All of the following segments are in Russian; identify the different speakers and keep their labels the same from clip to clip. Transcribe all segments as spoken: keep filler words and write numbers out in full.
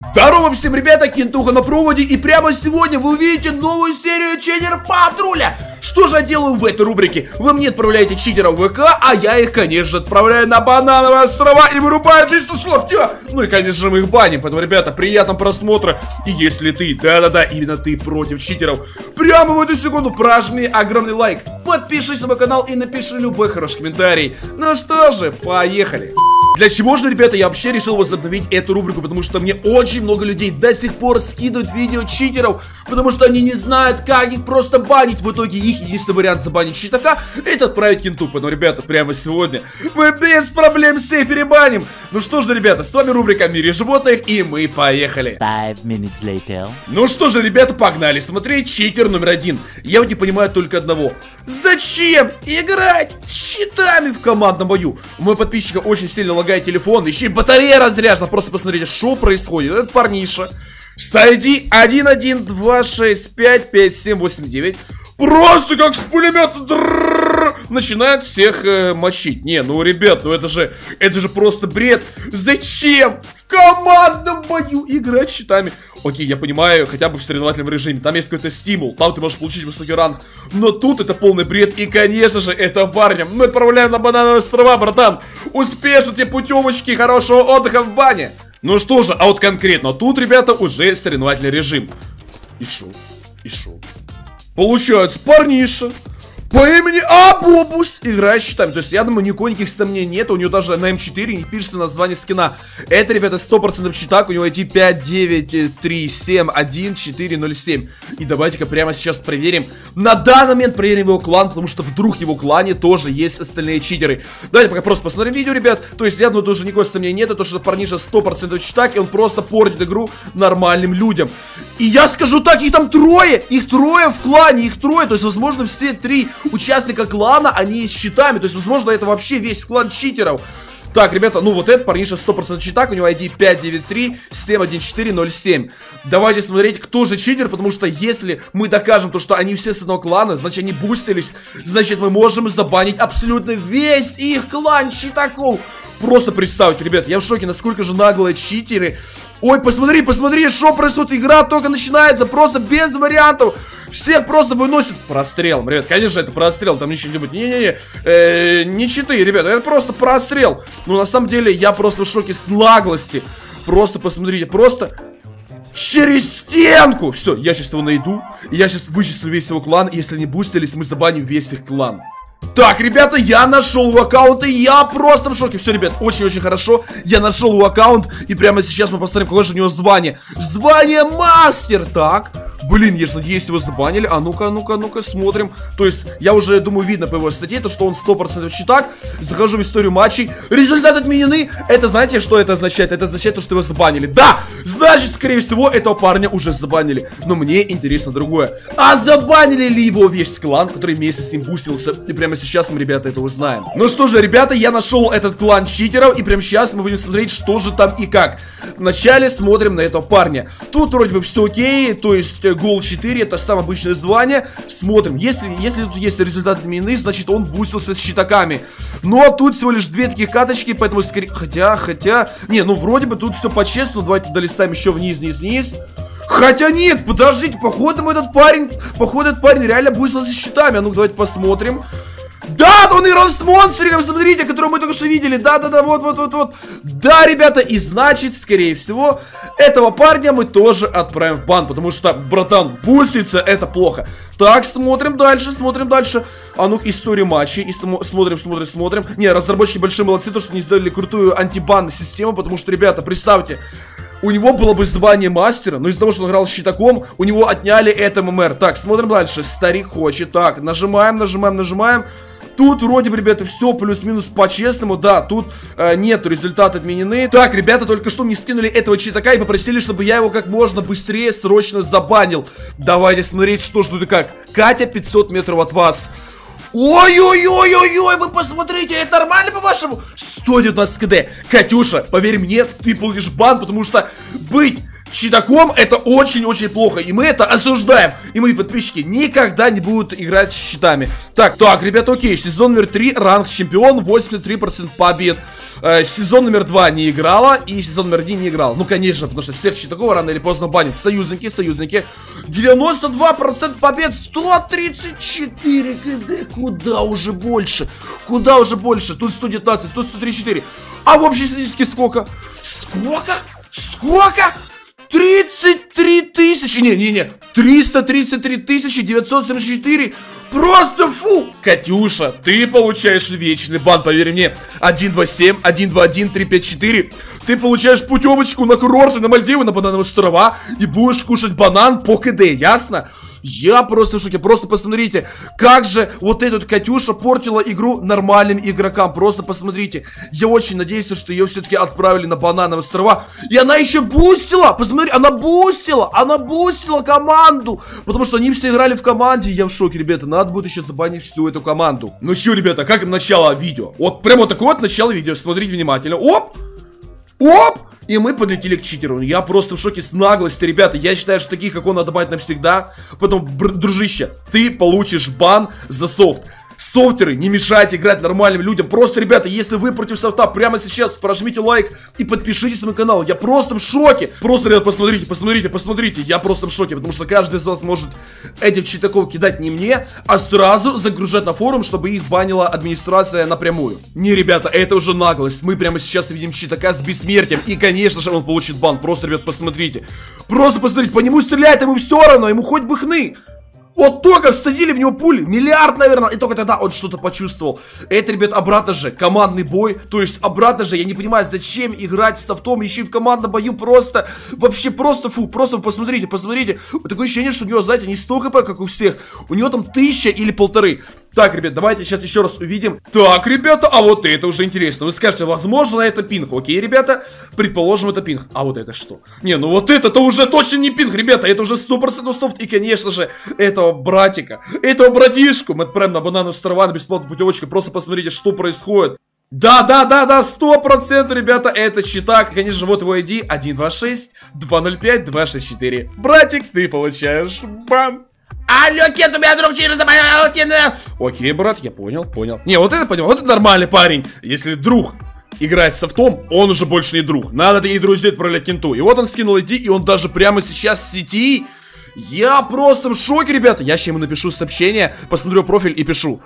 Speaker 1: Здорово всем, ребята, Кентуха на проводе, и прямо сегодня вы увидите новую серию Читер Патруля. Что же я делаю в этой рубрике? Вы мне отправляете читеров в ВК, а я их, конечно же, отправляю на банановые острова и вырубаю жизнь с локтя. Ну и, конечно же, мы их баним, поэтому, ребята, приятного просмотра. И если ты, да-да-да, именно ты против читеров, прямо в эту секунду прожми огромный лайк, подпишись на мой канал и напиши любой хороший комментарий. Ну что же, поехали. Для чего же, ребята, я вообще решил возобновить эту рубрику? Потому что мне очень много людей до сих пор скидывают видео читеров, потому что они не знают, как их просто банить. В итоге их единственный вариант забанить читака — это отправить кенту. Но, ребята, прямо сегодня мы без проблем всех перебаним. Ну что же, ребята, с вами рубрика «В мире животных», и мы поехали.
Speaker 2: Five minutes later.
Speaker 1: Ну что же, ребята, погнали смотреть читер номер один. Я вот не понимаю только одного. Зачем играть с щитами в командном бою? У моего подписчика очень сильно лагает телефон, еще и батарея разряжена. Просто посмотрите, что происходит. Этот парниша с ай ди один один два шесть пять пять семь восемь девять просто как с пулемета начинает всех э, мочить. Не, ну, ребят, ну это же, это же просто бред. Зачем в командном бою играть с щитами? Окей, я понимаю, хотя бы в соревновательном режиме. Там есть какой-то стимул, там ты можешь получить высокий ранг. Но тут это полный бред. И, конечно же, это парня мы отправляем на банановые острова, братан. Успешно тебе путевочки, хорошего отдыха в бане. Ну что же, а вот конкретно тут, ребята, уже соревновательный режим. И шо? И шо? Получается, парниша по имени Абобус играет с щитами. То есть, я думаю, никаких никаких сомнений нет. У него даже на эм четыре не пишется название скина. Это, ребята, сто процентов читак. У него ай ди пять девять три семь один четыре ноль семь. И давайте-ка прямо сейчас проверим. На данный момент проверим его клан, потому что вдруг в его клане тоже есть остальные читеры. Давайте пока просто посмотрим видео, ребят. То есть, я думаю, тоже никакого сомнения нет. Это то, что парниша сто процентов читак, и он просто портит игру нормальным людям. И я скажу так, их там трое. Их трое в клане, их трое. То есть, возможно, все три участника клана, они есть с щитами. То есть, возможно, это вообще весь клан читеров. Так, ребята, ну вот этот парниша сто процентов читак. У него ай ди пять девять три семь один четыре ноль семь. Давайте смотреть, кто же читер. Потому что если мы докажем то, что они все с одного клана, значит, они бустились. Значит, мы можем забанить абсолютно весь их клан читаков. Просто представьте, ребят, я в шоке, насколько же наглые читеры. Ой, посмотри, посмотри, что происходит. Игра только начинается, просто без вариантов. Всех просто выносят прострелом, ребят. Конечно, это прострел, там ничего не будет. Не-не-не, э, не читы, ребят, это просто прострел. Но на самом деле я просто в шоке с наглости. Просто посмотрите, просто через стенку. Все, я сейчас его найду. Я сейчас вычислю весь его клан. Если они бустились, мы забаним весь их клан. Так, ребята, я нашел его аккаунт, и я просто в шоке. Все, ребят, очень-очень хорошо. Я нашел его аккаунт, и прямо сейчас мы посмотрим, какое же у него звание. Звание мастер. Так, блин, я же надеюсь, его забанили. А ну-ка, ну-ка, ну-ка, смотрим. То есть, я уже думаю, видно по его статье, то, что он сто процентов читак. Захожу в историю матчей. Результаты отменены. Это, знаете, что это означает? Это означает, то, что его забанили. Да, значит, скорее всего, этого парня уже забанили. Но мне интересно другое. А забанили ли его весь клан, который вместе с ним бустился? И прямо сейчас мы, ребята, это узнаем. Ну что же, ребята, я нашел этот клан читеров, и прямо сейчас мы будем смотреть, что же там и как. Вначале смотрим на этого парня. Тут вроде бы все окей, то есть гол четыре, это самое обычное звание. Смотрим, если, если тут есть результаты отменены, значит он бустился с щитаками. Но тут всего лишь две таких каточки, поэтому скорее... Хотя, хотя... Не, ну вроде бы тут все по-честному. Давайте долистаем еще вниз, вниз, вниз. Хотя нет, подождите, походу этот парень, походу этот парень реально бустился с щитами. А ну давайте посмотрим. Да, он играл с монстриком, смотрите, которого мы только что видели. Да-да-да, вот-вот-вот-вот. Да, ребята, и значит, скорее всего, этого парня мы тоже отправим в бан. Потому что, братан, буститься это плохо. Так, смотрим дальше, смотрим дальше. А ну, историю матчей. И смотрим, смотрим, смотрим. Не, разработчики большие молодцы, то, что они сделали крутую антибанную систему. Потому что, ребята, представьте, у него было бы звание мастера, но из-за того, что он играл с щитаком, у него отняли это эм эм эр. Так, смотрим дальше. Старик хочет. Так, нажимаем, нажимаем, нажимаем. Тут вроде бы, ребята, все плюс-минус по-честному. Да, тут э, нету, результаты отменены. Так, ребята, только что мне скинули этого читака и попросили, чтобы я его как можно быстрее, срочно забанил. Давайте смотреть, что ж тут и как. Катя, пятьсот метров от вас. Ой-ой-ой-ой-ой, вы посмотрите, это нормально по-вашему? сто девятнадцать ка дэ. Катюша, поверь мне, ты получишь бан, потому что быть читаком это очень-очень плохо. И мы это осуждаем. И мои подписчики никогда не будут играть с читами. Так, так, ребята, окей. Сезон номер три, ранг чемпион, восемьдесят три процента побед. Э, сезон номер два не играла. И сезон номер один не играл. Ну, конечно, потому что всех читаков рано или поздно банят. Союзники, союзники. девяносто два процента побед, сто тридцать четыре КД. Куда уже больше? Куда уже больше? Тут сто девятнадцать, тут сто тридцать четыре. А в общей статистике сколько? Сколько? Сколько? тридцать три тысячи, не-не-не, триста тридцать три тысячи девятьсот семьдесят четыре. Просто фу! Катюша, ты получаешь вечный бан, поверь мне. один два семь, один два один, три пять четыре. Ты получаешь путевочку на курорты, на Мальдивы, на банановые острова. И будешь кушать банан по КД, ясно? Я просто в шоке, просто посмотрите, как же вот эта вот Катюша портила игру нормальным игрокам. Просто посмотрите, я очень надеюсь, что ее все-таки отправили на банановые острова. И она еще бустила, посмотри, она бустила, она бустила команду. Потому что они все играли в команде, я в шоке, ребята, надо будет еще забанить всю эту команду. Ну что, ребята, как им начало видео? Вот прямо вот такое вот начало видео, смотрите внимательно, оп, оп. И мы подлетели к читеру. Я просто в шоке с наглости, ребята. Я считаю, что таких, как он, надо бать навсегда. Потом, дружище, ты получишь бан за софт. Софтеры, не мешайте играть нормальным людям. Просто, ребята, если вы против софта, прямо сейчас прожмите лайк и подпишитесь на мой канал. Я просто в шоке. Просто, ребята, посмотрите, посмотрите, посмотрите. Я просто в шоке, потому что каждый из вас может этих читаков кидать не мне, а сразу загружать на форум, чтобы их банила администрация напрямую. Не, ребята, это уже наглость. Мы прямо сейчас видим читака с бессмертием. И, конечно же, он получит бан. Просто, ребят, посмотрите. Просто посмотрите, по нему стреляет, ему все равно, ему хоть бы хны. Вот только всадили в него пули, миллиард, наверное, и только тогда он что-то почувствовал. Это, ребят, обратно же, командный бой. То есть, обратно же, я не понимаю, зачем играть с софтом, еще и в командном бою. Просто, вообще, просто, фу, просто посмотрите, посмотрите. Вот такое ощущение, что у него, знаете, не сто хп, как у всех. У него там тысяча или полторы. Так, ребят, давайте сейчас еще раз увидим. Так, ребята, а вот это уже интересно. Вы скажете, возможно, это пинг. Окей, ребята, предположим, это пинг. А вот это что? Не, ну вот это-то уже точно не пинг, ребята. Это уже сто процентов софт. И, конечно же, этого братика, этого братишку мы отправим на банановые острова, на бесплатную путевочку. Просто посмотрите, что происходит. Да, да, да, да, сто процентов, ребята, это читак. Конечно же, вот его ай ди один два шесть два ноль пять два шесть четыре. Братик, ты получаешь бан. Алло, Кент, у меня друг через забанил, Кент. Окей, брат, я понял, понял. Не, вот это понял, вот это нормальный парень. Если друг играет с софтом, он уже больше не друг. Надо таких друзей отправлять Кенту. И вот он скинул ай ди, и он даже прямо сейчас в сети. Я просто в шоке, ребята. Я сейчас ему напишу сообщение, посмотрю профиль и пишу: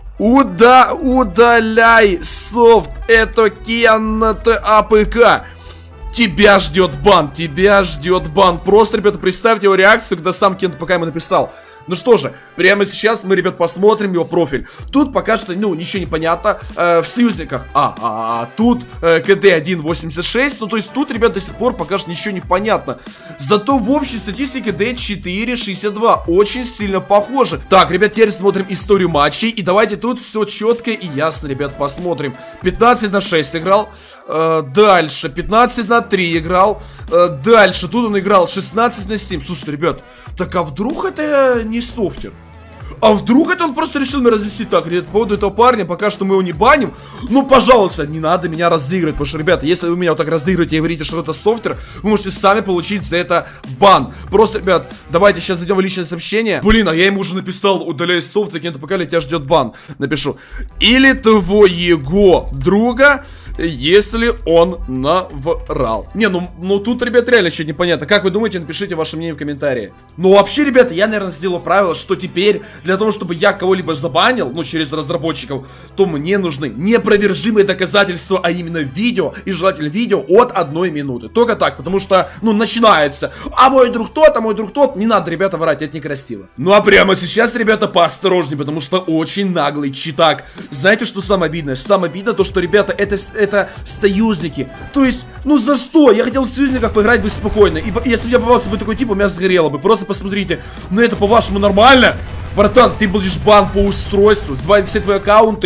Speaker 1: Уда, удаляй софт, это Кент АПК. Тебя ждет бан, тебя ждет бан. Просто, ребята, представьте его реакцию, когда сам Кент АПК ему написал. Ну что же, прямо сейчас мы, ребят, посмотрим его профиль. Тут пока что, ну, ничего не понятно. э, В союзниках, а, а, а тут э, КД один восемьдесят шесть. Ну, то есть тут, ребят, до сих пор пока что ничего не понятно. Зато в общей статистике КД четыре шестьдесят два. Очень сильно похоже. Так, ребят, теперь смотрим историю матчей. И давайте тут все четко и ясно, ребят, посмотрим. пятнадцать на шесть играл. э, Дальше пятнадцать на три играл. э, Дальше тут он играл шестнадцать на семь. Слушайте, ребят, так а вдруг это не софтер? А вдруг это он просто решил меня развести? Так, ребят, по поводу этого парня, пока что мы его не баним. Ну, пожалуйста, не надо меня разыгрывать. Потому что, ребята, если вы меня вот так разыгрываете и говорите, что это софтер, вы можете сами получить за это бан. Просто, ребят, давайте сейчас зайдем в личное сообщение. Блин, а я ему уже написал: удаляй софт, и пока ли тебя ждет бан. Напишу: или твоего друга, если он наврал. Не, ну, ну тут, ребят, реально что-то непонятно. Как вы думаете, напишите ваше мнение в комментарии. Ну, вообще, ребята, я, наверное, сделал правило, что теперь для того, чтобы я кого-либо забанил, ну, через разработчиков, то мне нужны неопровержимые доказательства, а именно видео, и желательно видео от одной минуты. Только так, потому что, ну, начинается: а мой друг тот, а мой друг тот. Не надо, ребята, врать, это некрасиво. Ну, а прямо сейчас, ребята, поосторожнее, потому что очень наглый читак. Знаете, что самое обидное? Самое обидное то, что, ребята, это, это союзники. То есть, ну, за что? Я хотел в союзниках поиграть бы спокойно. И если бы я попался бы такой тип, у меня сгорело бы. Просто посмотрите. Ну, это, по-вашему, нормально? Братан, ты будешь бан по устройству, сбанить все твои аккаунты.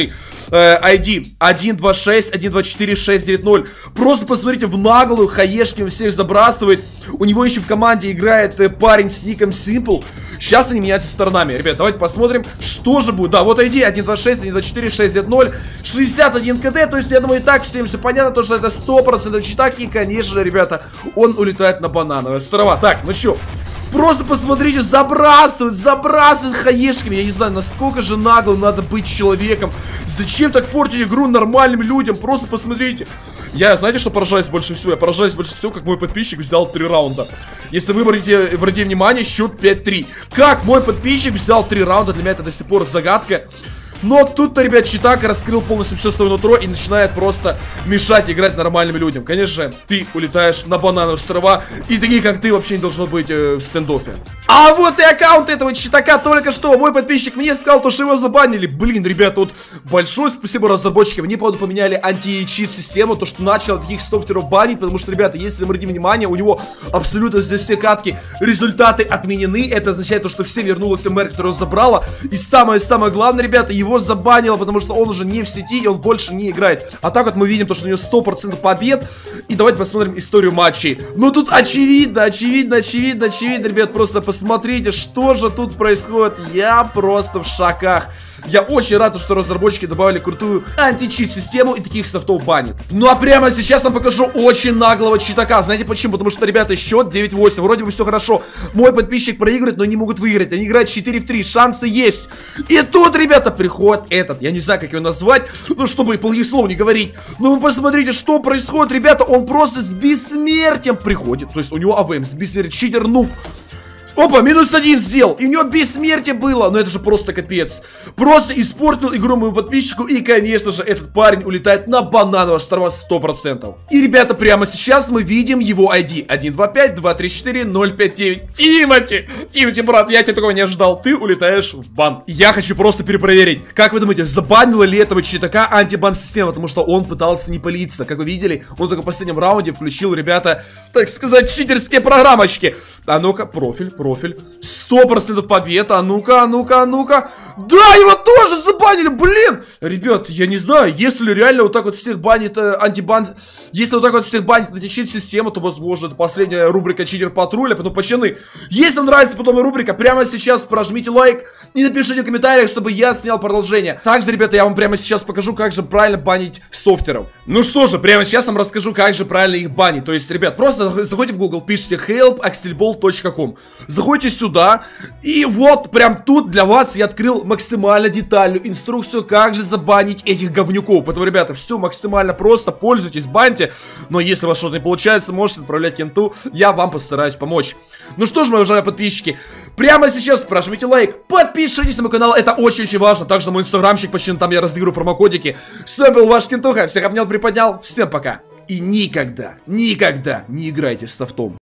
Speaker 1: э, ай ди один два шесть один два четыре шесть девять ноль. Просто посмотрите, в наглую хаешки всех забрасывает. У него еще в команде играет э, парень с ником Simple. Сейчас они меняются сторонами. Ребят, давайте посмотрим, что же будет. Да, вот ай ди один два шесть один два четыре шесть девять ноль, шестьдесят один кд. То есть, я думаю, и так всем все понятно, то, что это сто процентов читак. И, конечно же, ребята, он улетает на банановые острова. Так, ну что, просто посмотрите, забрасывают, забрасывают хаешками. Я не знаю, насколько же нагло надо быть человеком. Зачем так портить игру нормальным людям? Просто посмотрите. Я, знаете, что поражаюсь больше всего? Я поражаюсь больше всего, как мой подписчик взял три раунда. Если вы обратите, обратите внимание, счет пять три. Как мой подписчик взял три раунда, для меня это до сих пор загадка. Но тут-то, ребят, читак раскрыл полностью все свое нутро и начинает просто мешать играть нормальным людям. Конечно же, ты улетаешь на банановые острова, и такие, как ты, вообще не должно быть э, в стендофе. А вот и аккаунт этого читака только что. Мой подписчик мне сказал, то, что его забанили. Блин, ребята, вот большое спасибо разработчикам. Мне, правда, поменяли анти-чит систему, то, что начал таких софтверов банить. Потому что, ребята, если вы обратите внимание, у него абсолютно за все катки результаты отменены. Это означает то, что все вернулось мэр, которого забрала. И самое-самое главное, ребята, его забанило, потому что он уже не в сети и он больше не играет. А так вот мы видим то, что у него сто процентов побед. И давайте посмотрим историю матчей. Ну тут очевидно, очевидно, очевидно, очевидно, ребят, просто посмотрите, что же тут происходит. Я просто в шоках. Я очень рад, что разработчики добавили крутую анти-чит систему и таких софтов банит. Ну а прямо сейчас вам покажу очень наглого читака. Знаете почему? Потому что, ребята, счет девять восемь. Вроде бы все хорошо. Мой подписчик проигрывает, но не могут выиграть. Они играют четыре в три. Шансы есть. И тут, ребята, приходит этот. Я не знаю, как его назвать. Ну, чтобы плохих слов не говорить. Но вы посмотрите, что происходит, ребята. Он просто с бессмертием приходит. То есть у него АВМ с бессмертием. Читер нуб. Опа, минус один сделал. И у него бессмертие было. Но это же просто капец. Просто испортил игру моему подписчику. И, конечно же, этот парень улетает на банановые острова сто процентов. И, ребята, прямо сейчас мы видим его ай ди один два пять два три четыре ноль пять девять. Тимати! Тимати, брат, я тебя такого не ожидал. Ты улетаешь в бан. Я хочу просто перепроверить. Как вы думаете, забанила ли этого читака антибан система? Потому что он пытался не палиться. Как вы видели, он только в последнем раунде включил, ребята, так сказать, читерские программочки. А ну-ка, профиль. Профиль. сто процентов победа. А ну-ка, а ну-ка, а ну-ка. Да, его тоже забанили, блин. Ребят, я не знаю, если реально вот так вот всех банит э, антибан. Если вот так вот всех банит античит система, то, возможно, это последняя рубрика Читер Патруля. Потом пацаны, если вам нравится потом рубрика, прямо сейчас прожмите лайк и напишите в комментариях, чтобы я снял продолжение. Также, ребята, я вам прямо сейчас покажу, как же правильно банить софтеров. Ну что же, прямо сейчас вам расскажу, как же правильно их банить. То есть, ребят, просто заходите в Google, пишите help axelball точка com. Заходите сюда, и вот прям тут для вас я открыл максимально детальную инструкцию, как же забанить этих говнюков. Поэтому, ребята, все максимально просто, пользуйтесь, баньте. Но если у вас что-то не получается, можете отправлять кенту, я вам постараюсь помочь. Ну что ж, мои уважаемые подписчики, прямо сейчас прожмите лайк, подпишитесь на мой канал, это очень-очень важно. Также на мой инстаграмчик, почти там я разыгрываю промокодики. С вами был ваш Кентуха, всех обнял, приподнял, всем пока. И никогда, никогда не играйте с софтом.